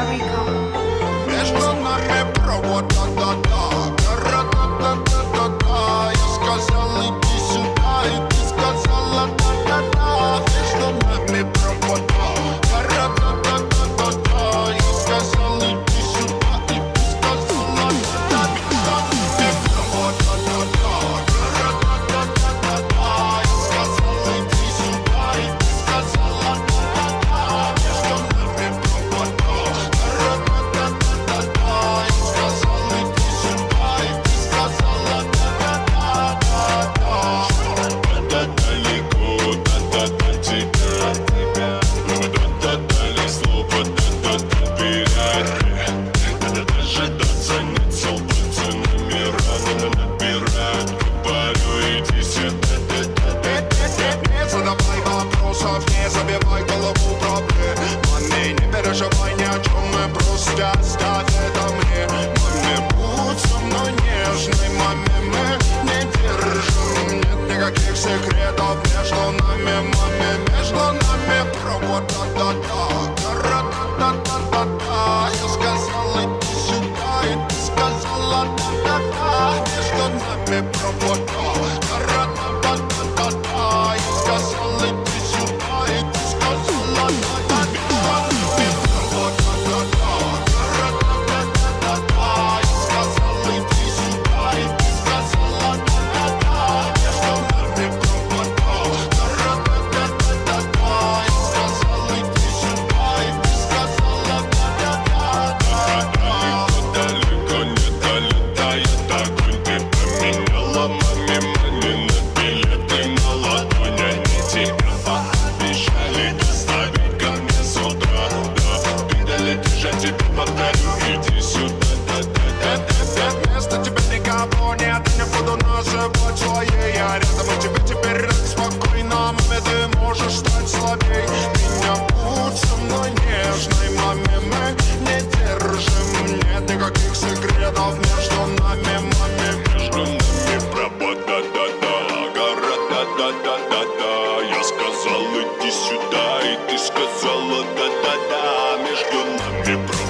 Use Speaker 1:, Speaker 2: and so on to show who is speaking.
Speaker 1: Jarico.
Speaker 2: Между нами провод, да-да-да, гора, да-да-да-да-да. Я сказал, иди сюда, и ты сказала, да-да-да. Между нами провод, гора, да-да-да-да-да. Я сказал, иди сюда, и ты сказала, да-да-да. Провод, да-да-да, гора, да-да-да-да-да. Я сказал, иди сюда, и ты сказала, да-да-да. Между нами провод, гора, да-да-да-да-да. Я сказал, иди сюда, и ты сказала, да-да-да-да-да. Да-да далеко, да-да-да тебя. Да-да-да слово, да-да-да берег. Да-да дожидаться нет сил, пальцы номера набирать. Говорю, иди сюда, не задавай вопросов, не забивай голову проблемами. Не переживай ни о чем, мы просто оставь это мне. Маме, будь со мной нежной, маме, мы не держим. Нет никаких секретов между нами, маме. Между нами провод, да-да-да, гора, да-да-да-да-да. Я сказал, иди сюда, и ты сказала, да-да-да. Между нами провод, гора, да-да-да-да-да. Я сказал, иди сюда, и ты сказала, да-да-да. Провод, да-да-да, гора, да-да-да-да-да. Я сказал, иди сюда, и ты сказала, да-да-да. Между нами провод, гора, да-да-да-да-да. Я сказал, иди сюда, и ты сказала, да-да-да-да-да. Далеко не долетает огонь, ты поменяла маме на билеты на ладонь. Они тебя пообещали доставить ко мне с утра. Да, передали, я тебе повторю, иди сюда, да-да-да-да-да. Вместо тебя никого нет, не буду называть своей. Я рядом, и тебе теперь так спокойно. Маме, ты можешь стать слабей. Меня будь со мной нежной, маме, мы не держим. Нет никаких секретов между нами, маме. Между нами провод, да-да-да, гора, да-да-да-да-да. Я сказал, иди сюда, и ты сказала, да-да-да. Между нами провод.